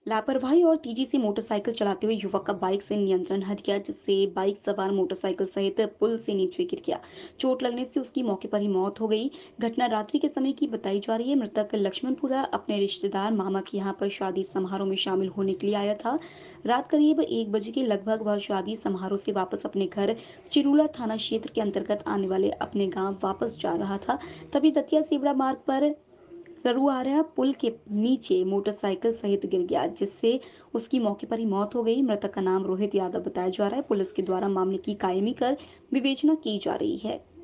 लापरवाही और तेजी से मोटरसाइकिल चलाते हुए युवक का बाइक से नियंत्रण हट गया, जिससे बाइक सवार मोटरसाइकिल सहित पुल से नीचे गिर गया। चोट लगने से उसकी मौके पर ही मौत हो गई। घटना रात्रि के समय की बताई जा रही है। मृतक लक्ष्मणपुरा अपने रिश्तेदार मामा के यहाँ पर शादी समारोह में शामिल होने के लिए आया था। रात करीब 1 बजे के लगभग वह शादी समारोह से वापस अपने घर चिरूला थाना क्षेत्र के अंतर्गत आने वाले अपने गांव वापस जा रहा था। तभी दतिया सेवड़ा मार्ग पर ररुआरा पुल के नीचे मोटरसाइकिल सहित गिर गया, जिससे उसकी मौके पर ही मौत हो गई। मृतक का नाम रोहित यादव बताया जा रहा है। पुलिस के द्वारा मामले की कायमी कर विवेचना की जा रही है।